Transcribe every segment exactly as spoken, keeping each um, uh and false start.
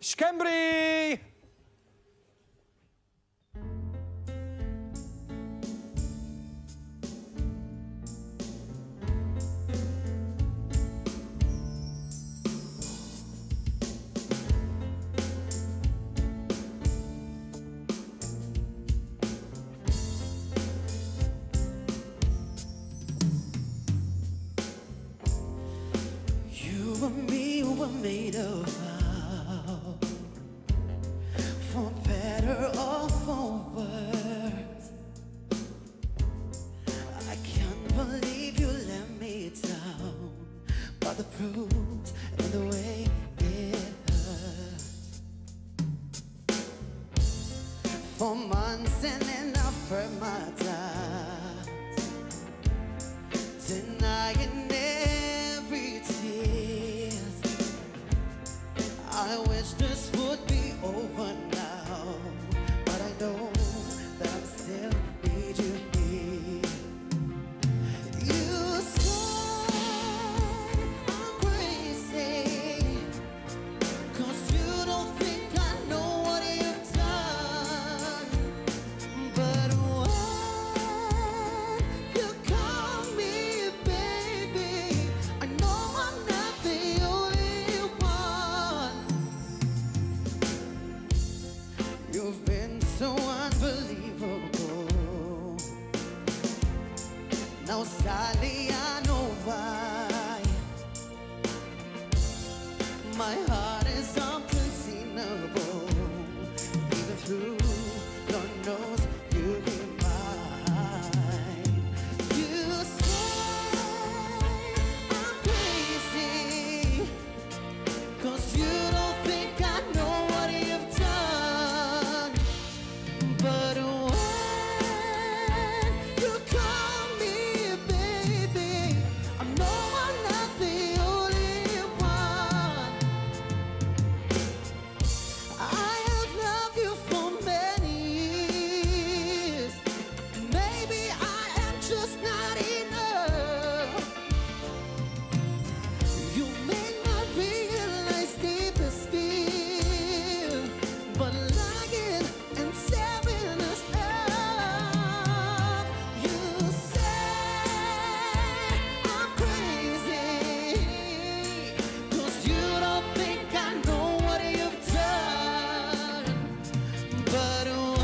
Schembri! You and me were made of love, for better or for worse. I can't believe you let me down, but the proof's in the way it hurts. For months and enough hurt my doubts, denying every tear. I wish this would be over now, but I know that I still need you here. You say I'm crazy, 'cause you don't think I know what you've done. But when you call me baby, I know I'm not the only one. You've been so unbelievable. Now sadly I know why. My heart is uncontainable. Even through Lord knows you'll be mine. You say I'm crazy, 'cause you don't think I know what you've done. But when you call me baby, I know I'm not the only one. I have loved you for many years. Maybe I am just not enough. You may not realize deepest fear, but lying and tearing us up. You say I'm crazy, 'cause you don't think I know what you've done. But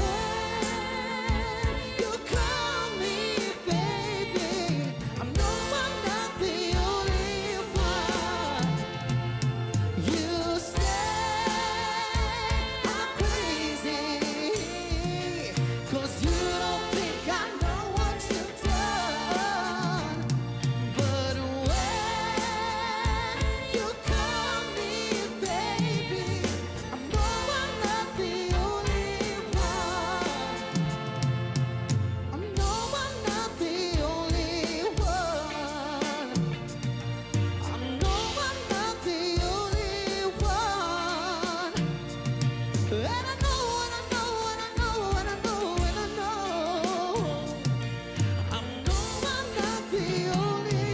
when you call me baby, I know I'm not the only one. You say I'm crazy, 'cause you don't think I know what you've done. But when you call me baby, I know I'm not the only one. I know I'm not the only one. I know I'm not the only one. And I know, and I know, and I know, and I know, and I know. I know I'm not the only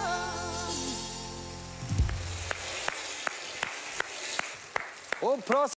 one. Un prossimo